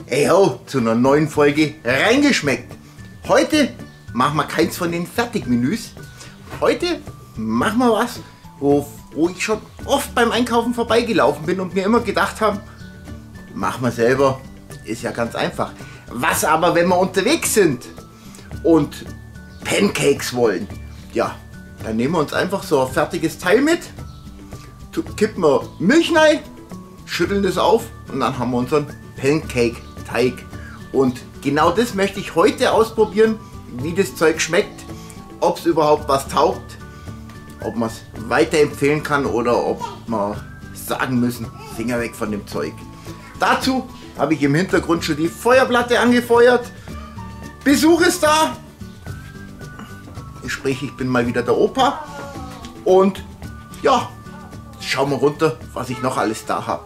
Hey ho, zu einer neuen Folge reingeschmeckt. Heute machen wir keins von den Fertigmenüs. Heute machen wir was, wo ich schon oft beim Einkaufen vorbeigelaufen bin und mir immer gedacht habe, machen wir selber, ist ja ganz einfach. Was aber, wenn wir unterwegs sind und Pancakes wollen? Ja, dann nehmen wir uns einfach so ein fertiges Teil mit, kippen wir Milch rein, schütteln das auf und dann haben wir unseren Pancake-Teig. Und genau das möchte ich heute ausprobieren, wie das Zeug schmeckt, ob es überhaupt was taugt, ob man es weiterempfehlen kann oder ob wir sagen müssen, Finger weg von dem Zeug. Dazu habe ich im Hintergrund schon die Feuerplatte angefeuert. Besuch ist da. Sprich, ich bin mal wieder der Opa. Und ja, schauen wir runter, was ich noch alles da habe.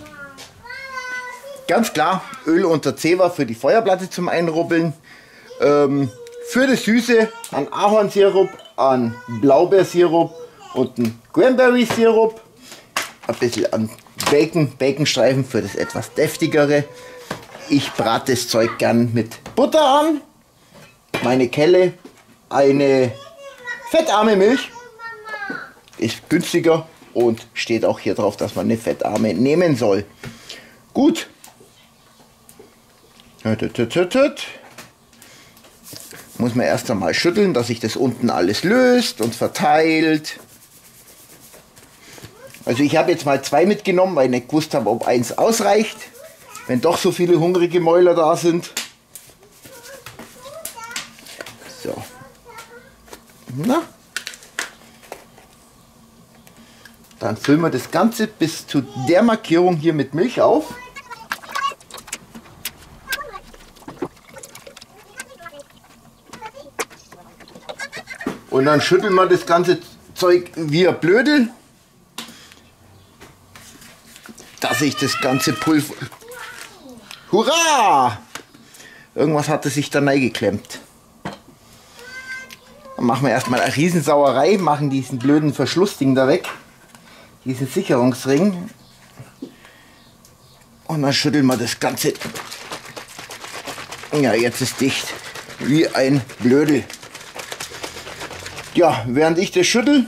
Ganz klar, Öl unter Zewa für die Feuerplatte zum Einrubbeln. Für das Süße an Ahornsirup, an Blaubeersirup und einen Cranberry-Sirup. Ein bisschen an Baconstreifen für das etwas deftigere. Ich brate das Zeug gern mit Butter an. Meine Kelle, eine fettarme Milch. Ist günstiger und steht auch hier drauf, dass man eine fettarme nehmen soll. Gut. Muss man erst einmal schütteln, dass sich das unten alles löst und verteilt. Also ich habe jetzt mal 2 mitgenommen, weil ich nicht gewusst habe, ob eins ausreicht. Wenn doch so viele hungrige Mäuler da sind. So. Na. Dann füllen wir das Ganze bis zu der Markierung hier mit Milch auf. Und dann schütteln wir das ganze Zeug wie ein Blödel, dass sich das ganze Pulver... Hurra! Irgendwas hatte sich da reingeklemmt. Dann machen wir erstmal eine Riesensauerei, machen diesen blöden Verschlussding da weg, diesen Sicherungsring. Und dann schütteln wir das Ganze. Ja, jetzt ist dicht, wie ein Blödel. Ja, während ich das schüttel,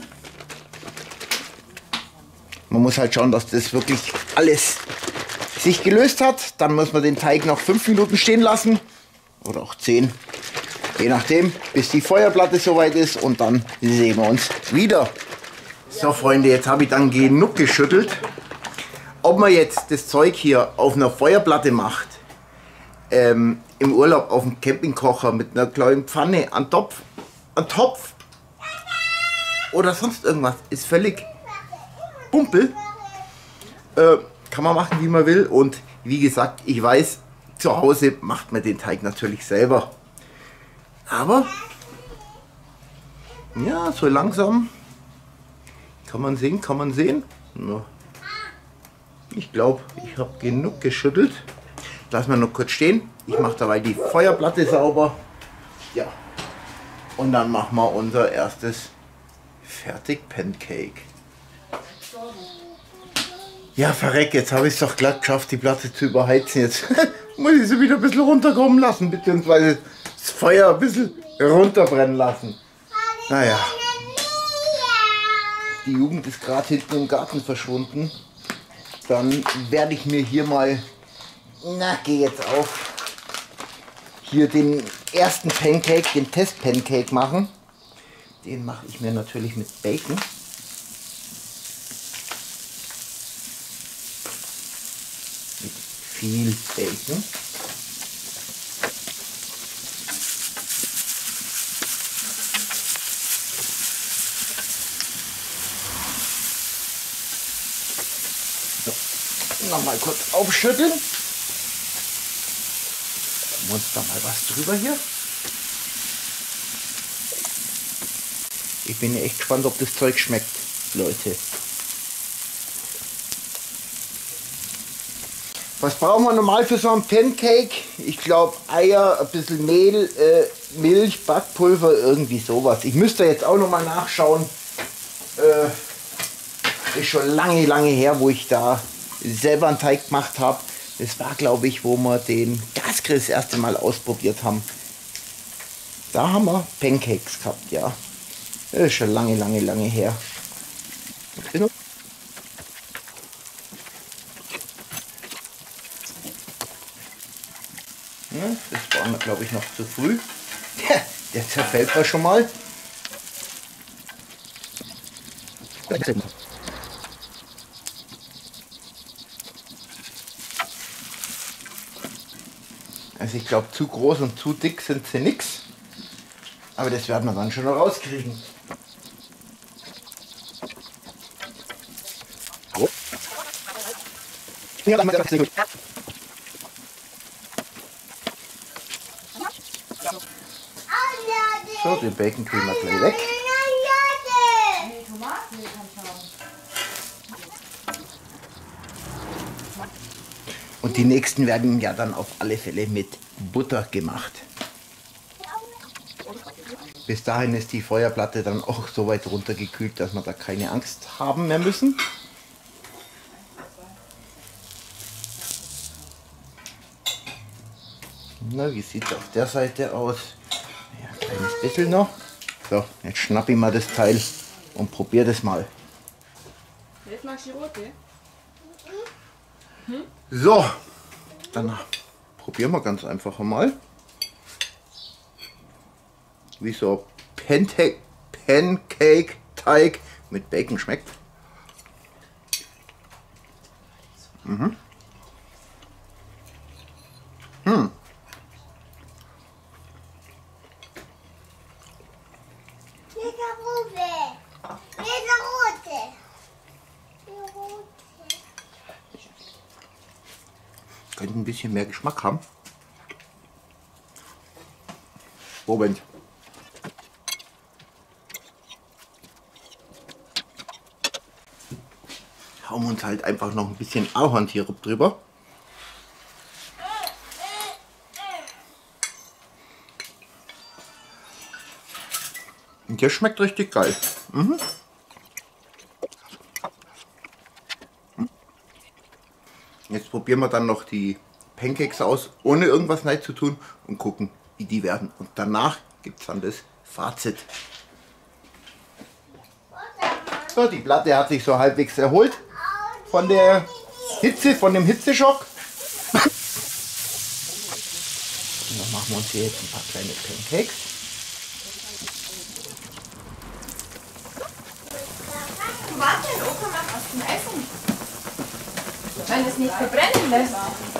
man muss halt schauen, dass das wirklich alles sich gelöst hat. Dann muss man den Teig noch 5 Minuten stehen lassen oder auch 10, je nachdem, bis die Feuerplatte soweit ist und dann sehen wir uns wieder. So Freunde, jetzt habe ich dann genug geschüttelt. Ob man jetzt das Zeug hier auf einer Feuerplatte macht, im Urlaub auf dem Campingkocher mit einer kleinen Pfanne, an Topf oder sonst irgendwas, ist völlig Pumpel. Kann man machen, wie man will. Und wie gesagt, ich weiß, zu Hause macht man den Teig natürlich selber. Aber, ja, so langsam kann man sehen. Ja. Ich glaube, ich habe genug geschüttelt. Lassen wir noch kurz stehen. Ich mache dabei die Feuerplatte sauber. Ja. Und dann machen wir unser erstes Fertig-Pancake. Ja, verreck, jetzt habe ich es doch glatt geschafft, die Platte zu überheizen. Jetzt muss ich sie wieder ein bisschen runterkommen lassen, beziehungsweise das Feuer ein bisschen runterbrennen lassen. Naja, die Jugend ist gerade hinten im Garten verschwunden. Dann werde ich mir hier mal, na, geh jetzt auf, hier den ersten Pancake, den Test-Pancake machen. Den mache ich mir natürlich mit Bacon. Mit viel Bacon. So, nochmal kurz aufschütteln. Machen wir uns da mal was drüber hier. Ich bin echt gespannt, ob das Zeug schmeckt, Leute. Was brauchen wir normal für so einen Pancake? Ich glaube Eier, ein bisschen Mehl, Milch, Backpulver, irgendwie sowas. Ich müsste jetzt auch noch mal nachschauen. Ist schon lange her, wo ich da selber einen Teig gemacht habe. Das war, glaube ich, wo wir den Gasgrill das erste Mal ausprobiert haben. Da haben wir Pancakes gehabt, ja. Das ist schon lange, lange, lange her. Ja, das war, glaube ich, noch zu früh. Der zerfällt mir schon mal. Also ich glaube, zu groß und zu dick sind sie nix. Aber das werden wir dann schon noch rauskriegen. So, den Bacon kriegen wir gleich weg. Und die nächsten werden ja dann auf alle Fälle mit Butter gemacht. Bis dahin ist die Feuerplatte dann auch so weit runtergekühlt, dass wir da keine Angst haben mehr müssen. Na, wie sieht es auf der Seite aus? Ja, ein kleines bisschen noch. So, jetzt schnappe ich mal das Teil und probiere das mal. Jetzt magst du die rote? So, dann probieren wir ganz einfach mal, wie so Pancake-Teig mit Bacon schmeckt. Mhm. Könnte ein bisschen mehr Geschmack haben. Moment. Hauen wir uns halt einfach noch ein bisschen Ahornsirup drüber. Und der schmeckt richtig geil. Mhm. Jetzt probieren wir dann noch die Pancakes aus, ohne irgendwas rein zu tun und gucken, wie die werden. Und danach gibt es dann das Fazit. So, die Platte hat sich so halbwegs erholt von der Hitze, von dem Hitzeschock. Und dann machen wir uns hier jetzt ein paar kleine Pancakes. Du warte, Opa macht was zum Essen. Wenn es nicht verbrennen lässt.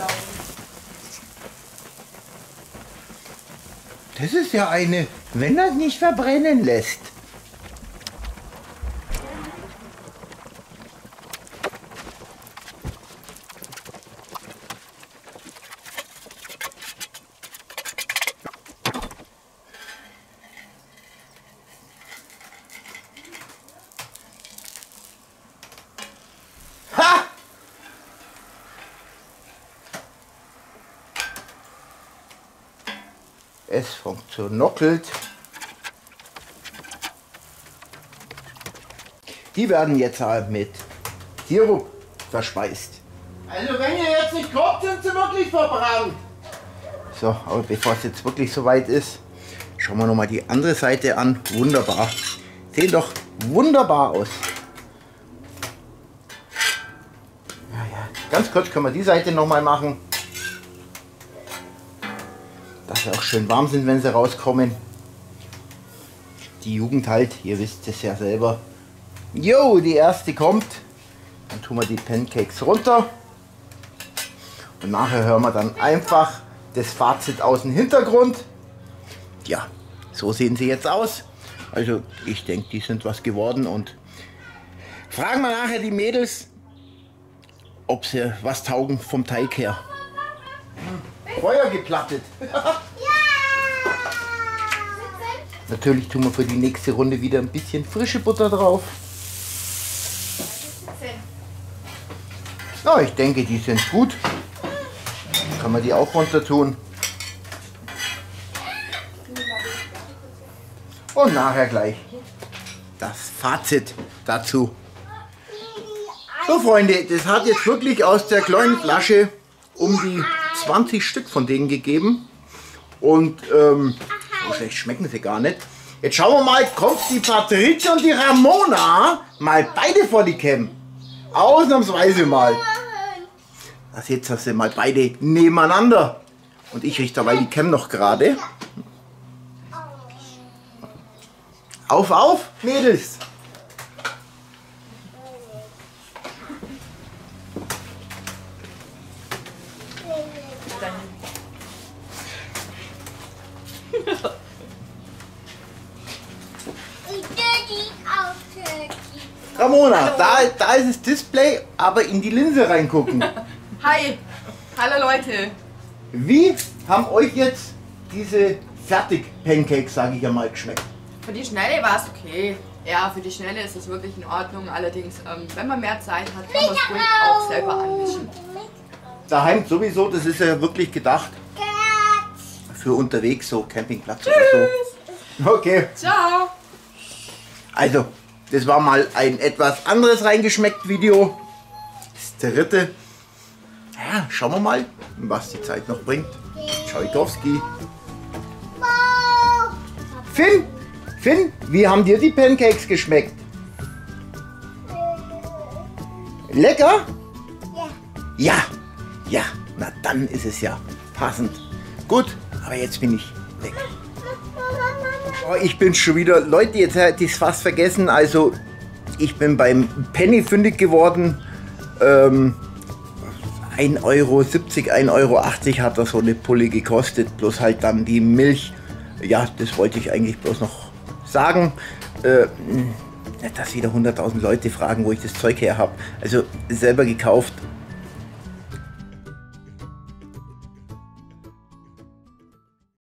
Das ist ja eine, wenn das nicht verbrennen lässt. Ha! Es funktioniert. Die werden jetzt halt mit Sirup verspeist. Also wenn ihr jetzt nicht kommt, sind sie wirklich verbrannt. So, aber bevor es jetzt wirklich soweit ist, schauen wir noch mal die andere Seite an. Wunderbar. Sehen doch wunderbar aus. Ja, ja. Ganz kurz können wir die Seite noch mal machen. Dass sie auch schön warm sind, wenn sie rauskommen. Die Jugend halt, ihr wisst es ja selber. Jo, die erste kommt. Dann tun wir die Pancakes runter. Und nachher hören wir dann einfach das Fazit aus dem Hintergrund. Ja, so sehen sie jetzt aus. Also ich denke, die sind was geworden. Und fragen wir nachher die Mädels, ob sie was taugen vom Teig her. Feuer geplattet. Natürlich tun wir für die nächste Runde wieder ein bisschen frische Butter drauf. Ja, ich denke, die sind gut. Kann man die auch runter tun. Und nachher gleich das Fazit dazu. So Freunde, das hat jetzt wirklich aus der kleinen Flasche um die 20 Stück von denen gegeben. Und so schlecht schmecken sie gar nicht. Jetzt schauen wir mal, kommt die Patricia und die Ramona mal beide vor die Cam. Ausnahmsweise mal. Das jetzt hast du mal beide nebeneinander. Und ich richte dabei die Cam noch gerade. Auf, Mädels! Ramona, da ist das Display, aber in die Linse reingucken. Hi! Hallo Leute! Wie haben euch jetzt diese Fertig-Pancakes, sage ich ja mal, geschmeckt? Für die Schnelle war es okay. Ja, für die Schnelle ist es wirklich in Ordnung. Allerdings, wenn man mehr Zeit hat, kann man es ruhig auch selber anmischen. Daheim sowieso, das ist ja wirklich gedacht für unterwegs, so Campingplatz oder so. Okay. Ciao! Also, das war mal ein etwas anderes reingeschmeckt Video. Das dritte. Ja, schauen wir mal, was die Zeit noch bringt. Tschaikowski. Finn, wie haben dir die Pancakes geschmeckt? Lecker? Ja. Ja, na dann ist es ja passend. Gut, aber jetzt bin ich weg. Oh, ich bin schon wieder, Leute, jetzt hätte ich es fast vergessen. Also, ich bin beim Penny fündig geworden. 1,70 Euro, 1,80 Euro hat das so eine Pulle gekostet. Bloß halt dann die Milch. Ja, das wollte ich eigentlich bloß noch sagen. Nicht, dass wieder 100.000 Leute fragen, wo ich das Zeug her habe. Also, selber gekauft.